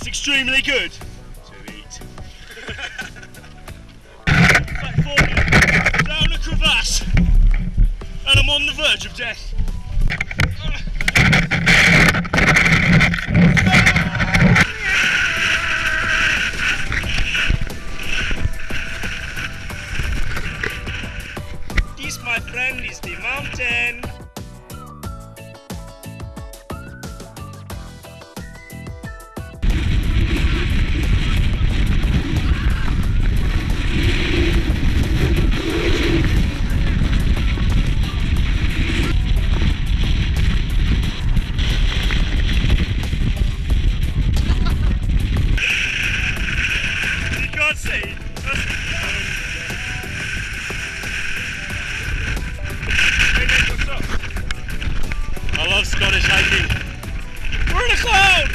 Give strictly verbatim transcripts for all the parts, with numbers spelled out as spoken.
extremely good to eat. It's like falling down a crevasse and I'm on the verge of death. This, my friend, is the mountain. I love Scottish hiking. We're in a cloud!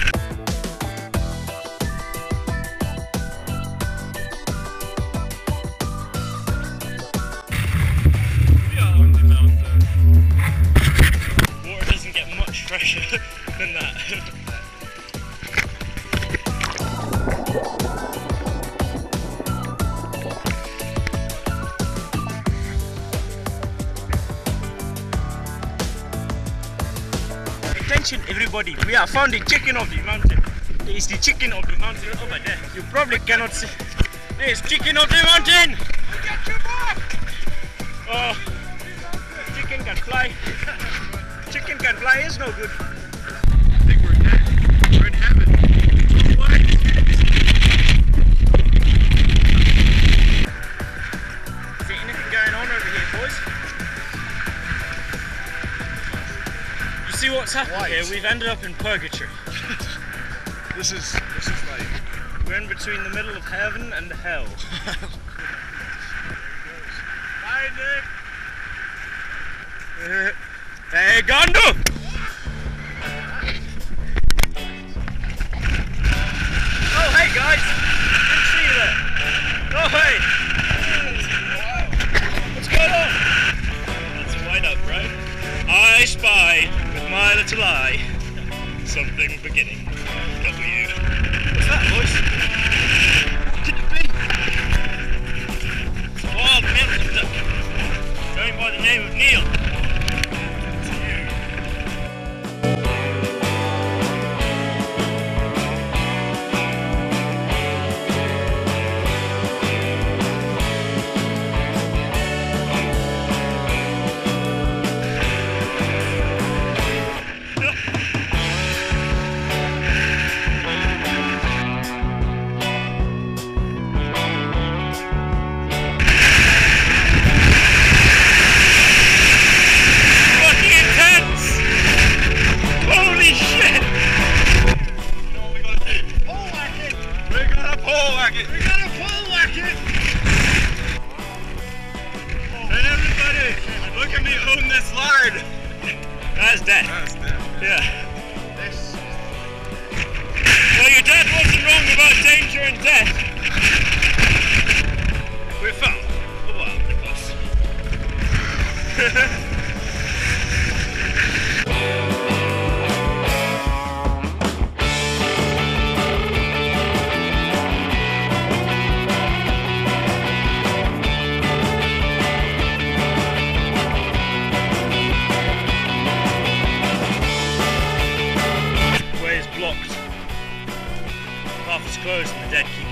We are on the mountain. Water doesn't get much fresher than that. Attention everybody, we have found the chicken of the mountain. There is the chicken of the mountain over there. You probably cannot see. There is chicken of the mountain! Get your back! Oh, chicken can fly. Chicken can fly is no good. I think we're in heaven. We're in heaven. What? Is there anything going on over here, boys? See what's happened White. here? We've ended up in purgatory. This is this is like We're in between the middle of heaven and hell. Bye, Nick. Uh, hey, Gondo! Oh, hey guys! Didn't see you there. Oh, hey! What's going on? It's a white up, right? I spy with my little eye something beginning. W. What's that, boys? What could it be? It's a wild mountain duck going by the name of Neil. It's you. That's dead. That's dead. Yeah. Well, your dad wasn't wrong about danger and death. We found a wild boss. Way is blocked. Half is closed and the dead keep